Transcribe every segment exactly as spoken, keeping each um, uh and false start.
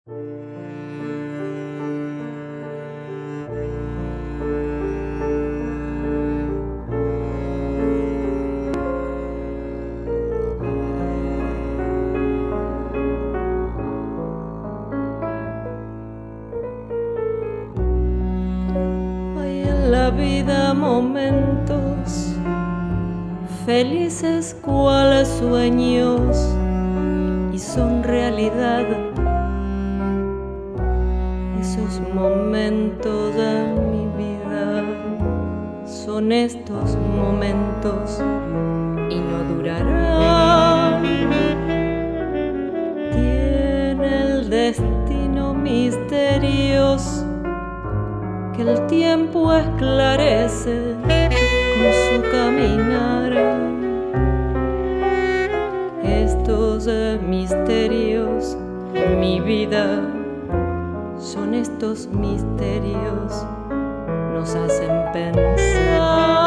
La vida momentos felices cuales sueños y son realidad. Esos momentos de mi vida son estos momentos y no durarán. Tiene el destino misterioso que el tiempo esclarece con su caminar. Estos misterios, mi vida, son estos misterios, nos hacen pensar.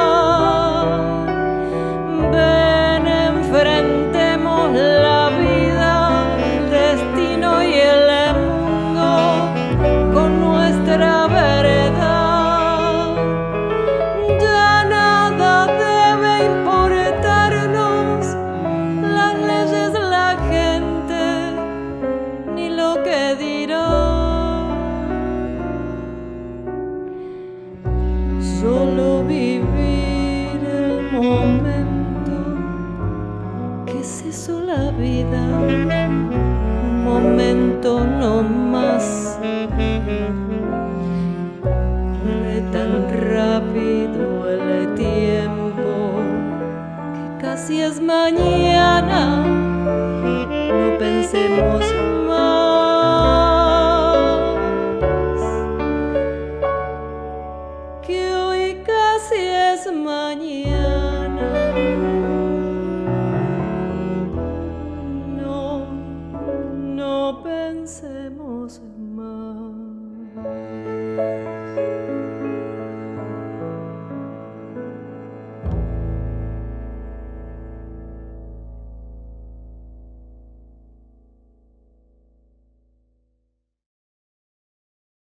Ven, enfrentemos la vida, el destino y el mundo con nuestra vereda. Solo vivir el momento, que es eso la vida, un momento no más. Corre tan rápido el tiempo que casi es mañana, no pensemos más. Si es mañana, no, no pensemos más.